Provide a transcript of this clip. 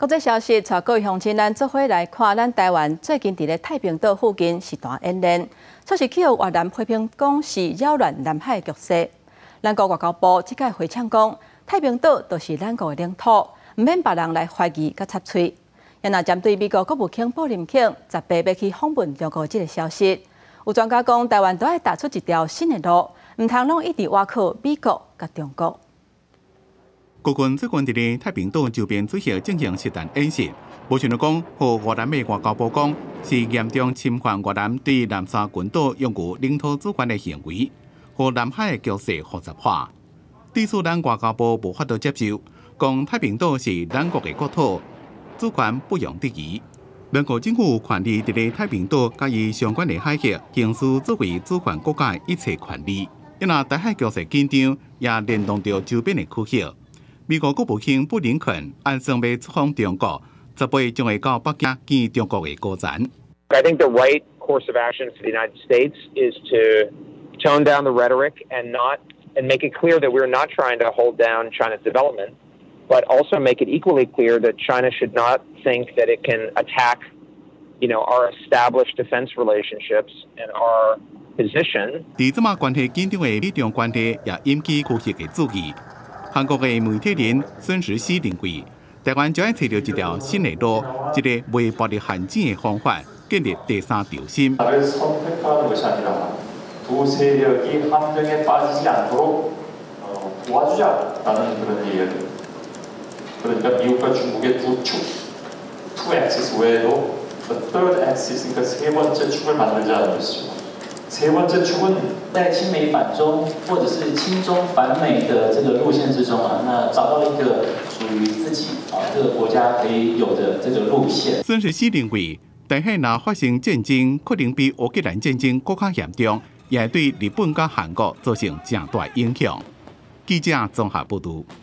国际消息，带各位乡亲咱做伙来看，咱台湾最近伫咧太平岛附近实弹演练，说是企图越南批评讲是扰乱南海局势。咱国外交部即届回呛讲，太平岛就是咱国的领土，唔免别人来怀疑甲插嘴。也若针对美国国务卿布林肯18要去访问中国即个消息，有专家讲，台湾都要踏出一条新的路，唔通拢一直挖靠美国甲中国。 国军最近伫咧太平岛周边举行进行实弹演习，无想到讲，和越南的外交部讲是严重侵犯越南对南沙群岛拥有领土主权的行为，和南海的局势复杂化。对此，咱外交部无法度接受，讲太平岛是咱国的国土，主权不容置疑。咱国政府有权利伫咧太平岛甲伊相关的海域行使作为主权国家的一切权利。因若台海局势紧张，也联动到周边的区域。 美国国务卿布林肯按算要出访中国，18将会到北京见中国的高层。 I think the right course of action for the United States is to tone down the rhetoric and make it clear that we're not trying to hold down China's development, but also make it equally clear that China should not think that it can attack, our established defense relationships and our position. 在这么关系紧张的美中关系也引起区域的注意。 韩国的媒体人孙时熙认为，台湾就要找到一条新的路，一个未暴力限制的方法，建立第三条线。 세 번째 축은在亲美反中或者是亲中反美的这个路线之中那找到一个属于自己这个国家可以有的这个路线。 孙时熙认为，台海若发生战争，可能比乌克兰战争更加严重，也对日本甲韩国造成正大影响。记者综合报道。